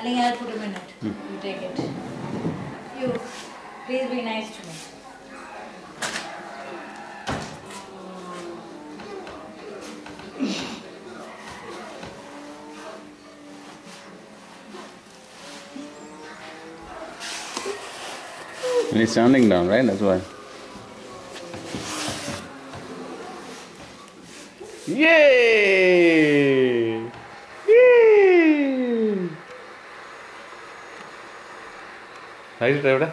think I'll put him in it. You take it. You, please be nice to me. And he's sounding down, right? That's why. Yay! Yay! Right, Revda?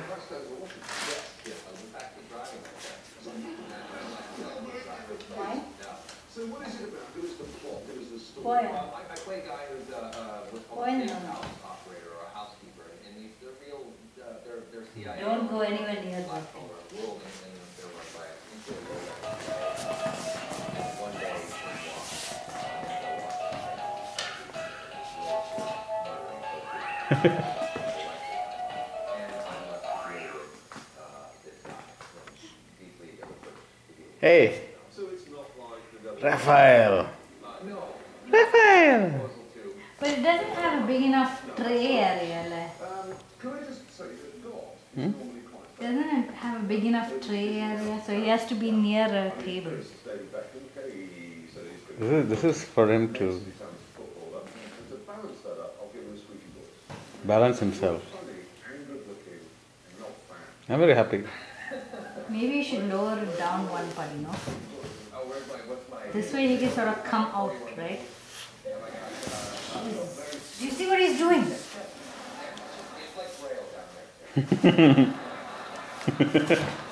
Why? So what is it about? It was the plot. It was the story. Why? I play a guy who's what's called Why a not? house operator or a housekeeper, and they're real. They're CIA. Don't go anywhere near that. Black collar world, and they're run by a and one day they walk. Hey! So it's not like the Raphael! no. Raphael! But it doesn't have a big enough tray area. Like. Can I just say that God is normally quite Doesn't it have a big enough tray area? So he has to be near a table. David Beckham, he said he's good. This is for him to He's a footballer. And to balance that up, I'll give him a squeaky voice. balance himself. Funny and good looking and not fat. I'm very happy. Maybe you should lower it down one part, you know. Oh, what's my This way he can sort of come out, right? Do you see what he's doing? it's like rail down there.